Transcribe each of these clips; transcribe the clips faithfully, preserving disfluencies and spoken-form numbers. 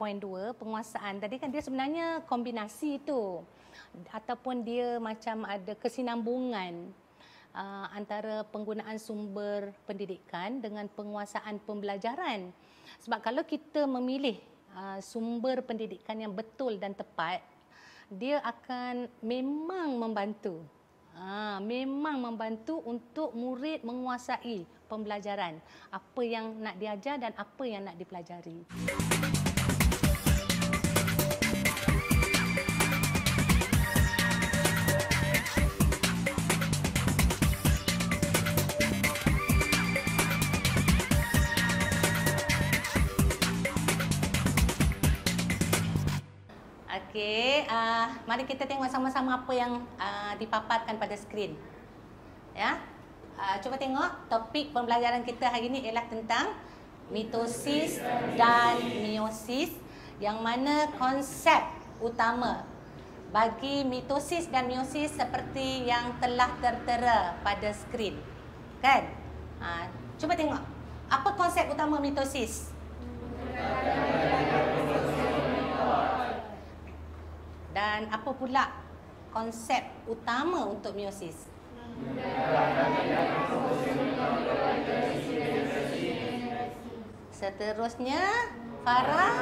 point dua, penguasaan. Tadi kan dia sebenarnya kombinasi tu. Ataupun dia macam ada kesinambungan uh, antara penggunaan sumber pendidikan dengan penguasaan pembelajaran. Sebab kalau kita memilih uh, sumber pendidikan yang betul dan tepat, dia akan memang membantu. Ha, memang membantu untuk murid menguasai pembelajaran. Apa yang nak diajar dan apa yang nak dipelajari. Okey, uh, mari kita tengok sama-sama apa yang uh, dipaparkan pada skrin. Ya, uh, cuba tengok topik pembelajaran kita hari ini ialah tentang mitosis dan meiosis, yang mana konsep utama bagi mitosis dan meiosis seperti yang telah tertera pada skrin, kan? Uh, cuba tengok apa konsep utama mitosis. Dan apa pula konsep utama untuk meiosis? Seterusnya, Farah?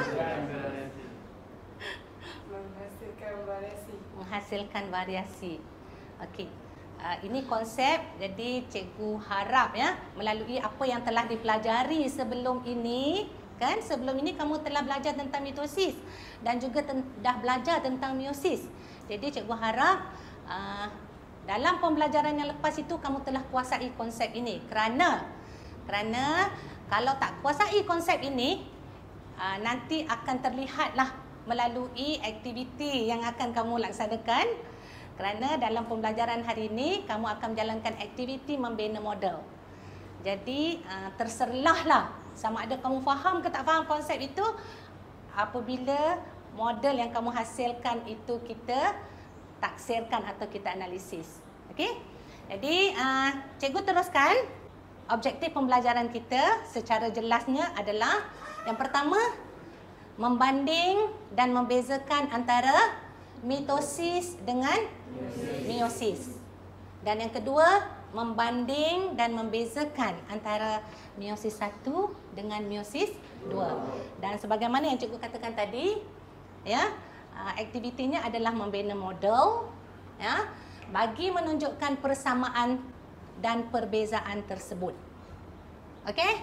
Menghasilkan variasi. Menghasilkan variasi. Okey. Uh, ini konsep, jadi cikgu harap ya melalui apa yang telah dipelajari sebelum ini, kan, sebelum ini kamu telah belajar tentang mitosis dan juga dah belajar tentang meiosis. Jadi cikgu harap uh, dalam pembelajaran yang lepas itu kamu telah kuasai konsep ini. Kerana kerana kalau tak kuasai konsep ini, uh, nanti akan terlihatlah melalui aktiviti yang akan kamu laksanakan. Kerana dalam pembelajaran hari ini kamu akan menjalankan aktiviti membina model. Jadi uh, terserahlah sama ada kamu faham ke tak faham konsep itu apabila model yang kamu hasilkan itu kita taksirkan atau kita analisis. Okey? Jadi uh, cikgu teruskan. Objektif pembelajaran kita secara jelasnya adalah yang pertama, membanding dan membezakan antara mitosis dengan meiosis. Dan yang kedua, membanding dan membezakan antara meiosis satu dengan meiosis dua. Dan sebagaimana yang cikgu katakan tadi, ya, aktivitinya adalah membina model, ya, bagi menunjukkan persamaan dan perbezaan tersebut. Okey?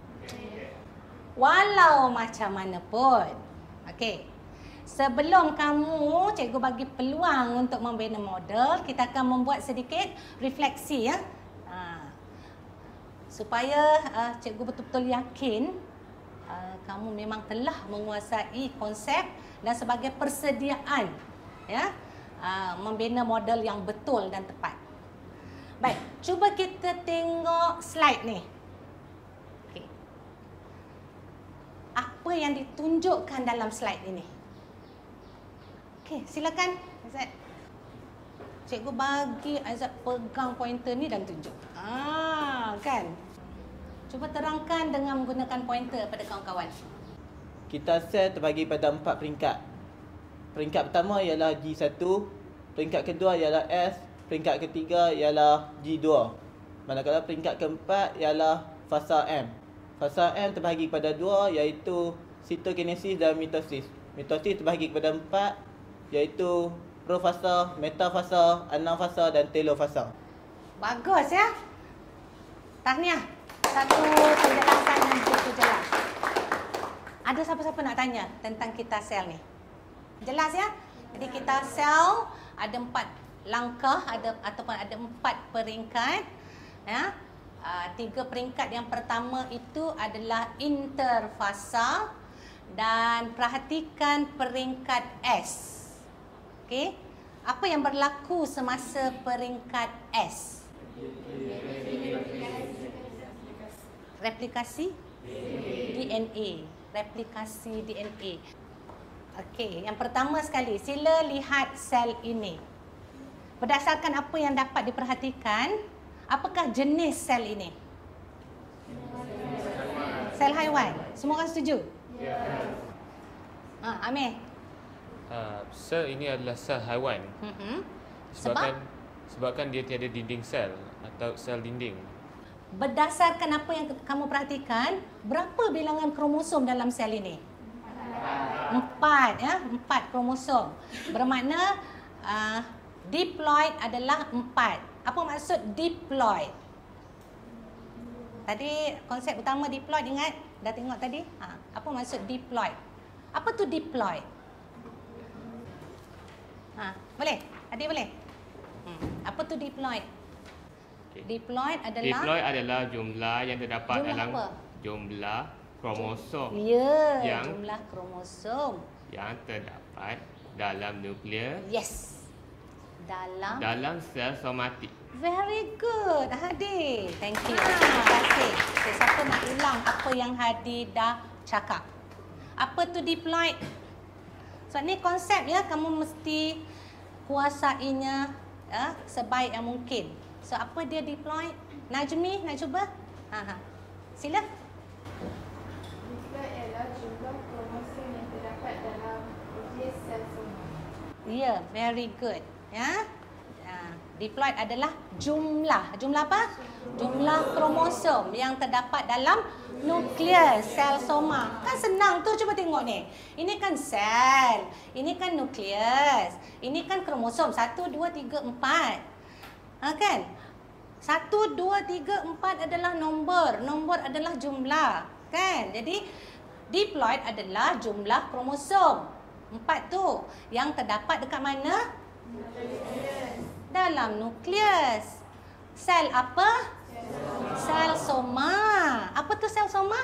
Walau macam mana pun. Okey. Sebelum kamu, cikgu bagi peluang untuk membina model, kita akan membuat sedikit refleksi, ya. Ha. Supaya uh, cikgu betul-betul yakin uh, kamu memang telah menguasai konsep dan sebagai persediaan, ya, uh, membina model yang betul dan tepat. Baik, cuba kita tengok slide ni. Okey. Apa yang ditunjukkan dalam slide ini? Okey, silakan Azad. Cikgu bagi Azad pegang pointer ni dan tunjuk. Ah, kan? Cuba terangkan dengan menggunakan pointer pada kawan-kawan. Kita sel terbagi pada empat peringkat. Peringkat pertama ialah G satu, peringkat kedua ialah S, peringkat ketiga ialah G dua. Manakala peringkat keempat ialah fasa M. Fasa M terbahagi pada dua, iaitu sitokinesis dan mitosis. Mitosis terbahagi kepada empat, iaitu profasa, metafasa, anafasa dan telofasa. Bagus, ya. Tahniah. Satu penjelasan yang cukup jelas. Ada siapa-siapa nak tanya tentang kita sel ni? Jelas, ya? Jadi kita sel ada empat langkah, ada ataupun ada empat peringkat, ya. Uh, tiga peringkat yang pertama itu adalah interfasa, dan perhatikan peringkat S. Okey, apa yang berlaku semasa peringkat S? Replikasi D N A, replikasi D N A. Okey, yang pertama sekali, sila lihat sel ini. Berdasarkan apa yang dapat diperhatikan, apakah jenis sel ini? Sel haiwan. Semua orang setuju? Ya. Ha, Amir. Uh, sel ini adalah sel haiwan. Mm-hmm. Sebabkan sebabkan dia tiada dinding sel atau sel dinding. Berdasarkan apa yang kamu perhatikan, berapa bilangan kromosom dalam sel ini? Empat, ya, empat kromosom. Bermakna uh, diploid adalah empat. Apa maksud diploid? Tadi konsep utama diploid ingat? Dah tengok tadi? Ha, apa maksud diploid? Apa tu diploid? Ha, boleh? Adik boleh? Hmm. Apa tu diploid? Okay. Diploid adalah Diploid adalah jumlah yang terdapat Jumlah dalam apa? jumlah kromosom Ya, yang jumlah kromosom. yang terdapat dalam nukleus Yes. Dalam dalam sel somatik. Very good, Hadi. Thank you. Terima kasih. Okay, siapa nak ulang apa yang Hadi dah cakap? Apa tu diploid? So, ni konsep ya, kamu mesti kuasainya ya, sebaik yang mungkin. So, apa dia diploid? Najmi, nak cuba? Ha, ha. Sila. Diploid ialah jumlah kromosom yang terdapat dalam nukleus sel soma. Ya, yeah, very good. Ya. Diploid adalah jumlah. Jumlah apa? Jumlah kromosom yang terdapat dalam nukleus sel soma. Kan senang tu, cuba tengok ni. Ini kan sel, ini kan nukleus, ini kan kromosom. Satu, dua, tiga, empat. Ha, kan? Satu, dua, tiga, empat adalah nombor. Nombor adalah jumlah. Kan? Jadi, diploid adalah jumlah kromosom. Empat tu. Yang terdapat dekat mana? Dalam nukleus. Sel apa? Sel soma. Apa tu sel soma?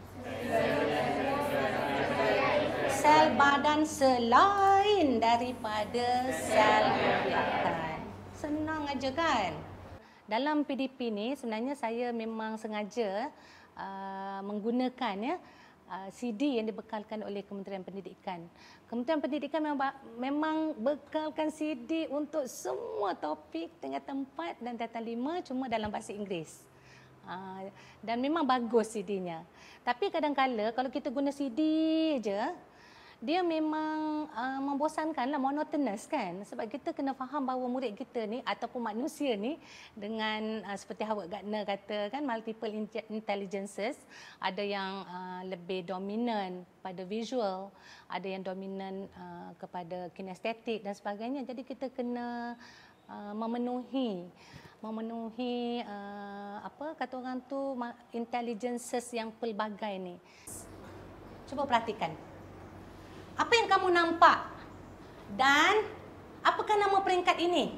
Sel badan selain daripada sel nuklear. Senang aja kan? Dalam P D P ni sebenarnya saya memang sengaja uh, menggunakan ya uh, C D yang dibekalkan oleh Kementerian Pendidikan. Kementerian Pendidikan memang, memang bekalkan C D untuk semua topik tingkatan empat dan tingkatan lima cuma dalam bahasa Inggeris. Uh, dan memang bagus C D-nya. Tapi kadang-kala kalau kita guna C D je, dia memang uh, membosankan lah, monotonous kan. Sebab kita kena faham bahawa murid kita ni ataupun manusia ni dengan uh, seperti Howard Gardner kata kan, multiple intelligences. Ada yang uh, lebih dominan pada visual, ada yang dominan uh, kepada kinestetik dan sebagainya. Jadi kita kena uh, memenuhi memenuhi uh, apa kata orang tu intelligences yang pelbagai ni. Cuba perhatikan. Apa yang kamu nampak? Dan apakah nama peringkat ini?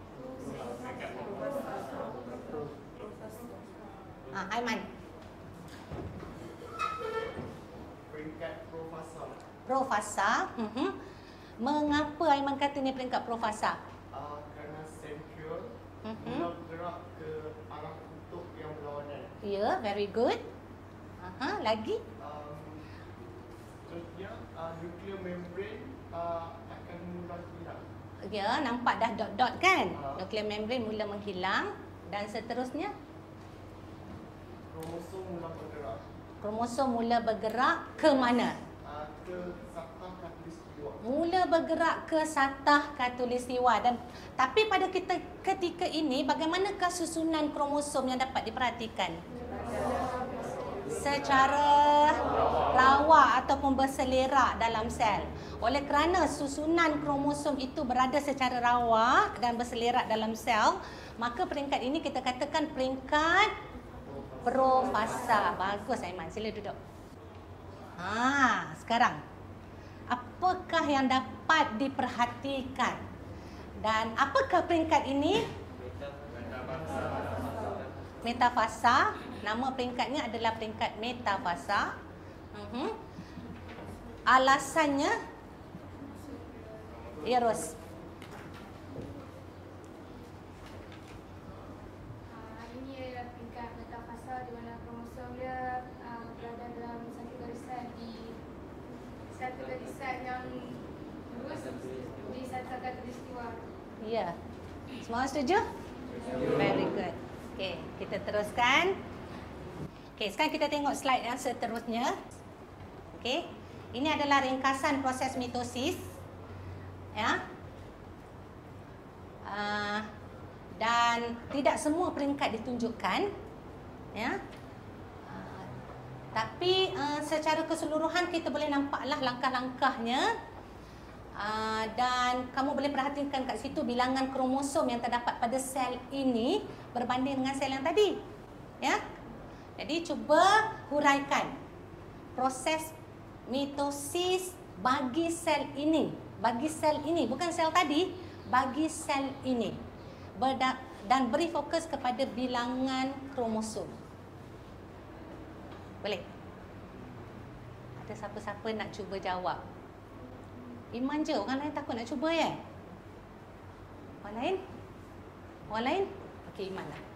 Ha, Aiman. Peringkat profasa. Profasa. Uh-huh. Mengapa Aiman kata ni peringkat profasa? Uh, kerana central Uh-huh. mula bergerak ke arah kutub yang berlawanan. Ya, yeah, very good. Aha, lagi? Um, Seterusnya, uh, nuclear membrane uh, akan mula hilang. Ya, nampak dah dot-dot kan? Uh. Nuclear membrane mula menghilang dan seterusnya Kromosom mula bergerak kromosom mula bergerak ke mana? uh, ke satah khatulistiwa. Mula bergerak ke satah khatulistiwa. Dan tapi pada kita ketika ini, bagaimanakah susunan kromosom yang dapat diperhatikan? Secara rawa ataupun berselerak dalam sel. Oleh kerana susunan kromosom itu berada secara rawa dan berselerak dalam sel, maka peringkat ini kita katakan peringkat profasa. Bagus Aiman, sila duduk. Ha, sekarang apakah yang dapat diperhatikan? Dan apakah peringkat ini? Metafasa. Nama peringkatnya adalah peringkat metafasa. Uh-huh. Alasannya? Ya, Ros. Uh, ini adalah peringkat metafasa di mana kromosom dia uh, berada dalam satu garisan di satu garisan yang lurus di satu khatulistiwa. Ya. Semua setuju? Very good. Okey, kita teruskan. Okey, sekarang kita tengok slide yang seterusnya. Okey. ini adalah ringkasan proses mitosis. Ya. Uh, dan tidak semua peringkat ditunjukkan. Ya. Uh, tapi uh, secara keseluruhan kita boleh nampaklah langkah-langkahnya. Uh, dan kamu boleh perhatikan kat situ bilangan kromosom yang terdapat pada sel ini berbanding dengan sel yang tadi. Ya. Jadi cuba huraikan proses mitosis bagi sel ini, bagi sel ini, bukan sel tadi, bagi sel ini. Berda- dan beri fokus kepada bilangan kromosom. Boleh? Ada siapa-siapa nak cuba jawab? Iman je, orang lain takut nak cuba ya? Orang lain? Orang lain? Okey, Iman lah.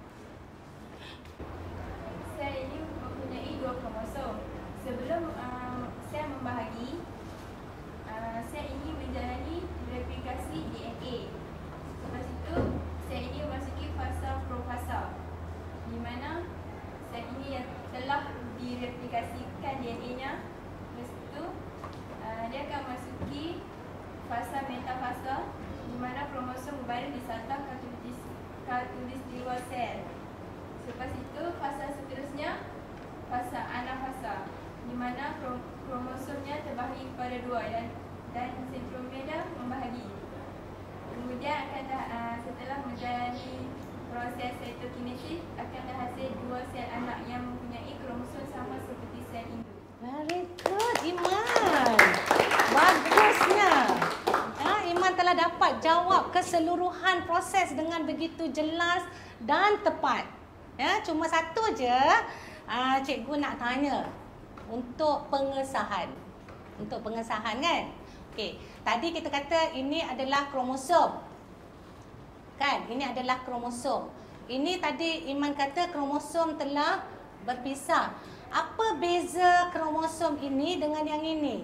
Sel ini mempunyai dua kromosom. Sebelum uh, sel membahagi, uh, sel ini menjalani replikasi D N A. Lepas itu, sel ini memasuki fasa profasa, di mana sel ini yang telah direplikasikan D N A-nya. Lepas itu, uh, dia akan masuki fasa metafasa, di mana kromosom berbaring di seatas khatulistiwa sel. Selepas itu, fasa seterusnya, fasa anafasa, di mana kromosomnya terbahagi kepada dua dan dan sentromera membahagi. Kemudian akan uh, setelah menjalani proses cytokinesis akan terhasil dua sel anak yang mempunyai kromosom sama seperti sel induk. Very good, Iman. Bagusnya. Ya, Iman telah dapat jawab keseluruhan proses dengan begitu jelas dan tepat. Ya, cuma satu je uh, cikgu nak tanya untuk pengesahan. Untuk pengesahan kan? Okey, tadi kita kata ini adalah kromosom. Kan? Ini adalah kromosom. Ini tadi Iman kata kromosom telah berpisah. Apa beza kromosom ini dengan yang ini?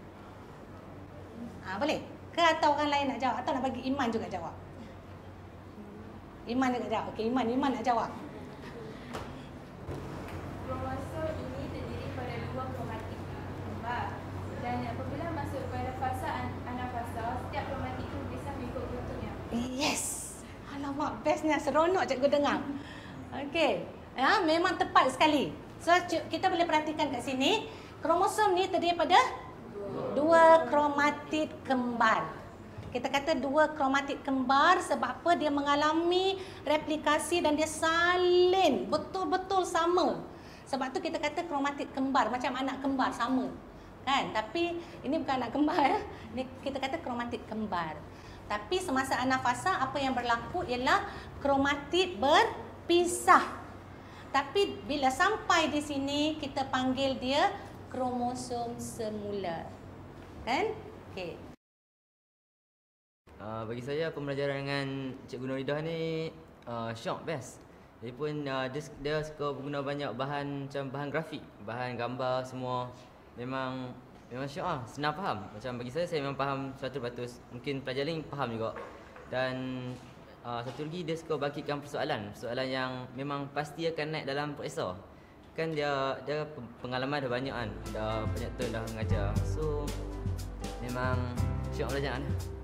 Ha, boleh? Ke atau orang lain nak jawab? Atau nak bagi Iman juga jawab? Iman juga jawab. Okey, Iman, Iman nak jawab. Kromosom ini terdiri pada dua kromatik kembar, dan apabila masuk pada fasa anafasa, setiap kromatik itu berpisah mengikut bentuknya. Yes. Alamak, bestnya, seronok cikgu dengar. Okey. Ya, memang tepat sekali. So, kita boleh perhatikan kat sini, kromosom ni terdiri pada dua kromatid kembar. Kita kata dua kromatid kembar sebab apa? Dia mengalami replikasi dan dia salin betul-betul sama. Sebab tu kita kata kromatid kembar, macam anak kembar sama. Kan? Tapi ini bukan anak kembar ya. Ini kita kata kromatid kembar. Tapi semasa anafasa apa yang berlaku ialah kromatid berpisah. Tapi bila sampai di sini kita panggil dia kromosom semula. Kan? Okey. Uh, bagi saya pembelajaran dengan Cikgu Noridah ni uh, syok, best. Dia pun uh, dia, dia suka guna banyak bahan macam bahan grafik, bahan gambar semua. Memang memang syok lah, senang faham. Macam bagi saya, saya memang faham seratus peratus. Mungkin pelajar lain faham juga. Dan uh, satu lagi dia suka bangkitkan persoalan, persoalan yang memang pasti akan naik dalam periksa. Kan dia dia pengalaman dah banyak kan, dah banyak tahun dah mengajar. So memang syok belajar kan.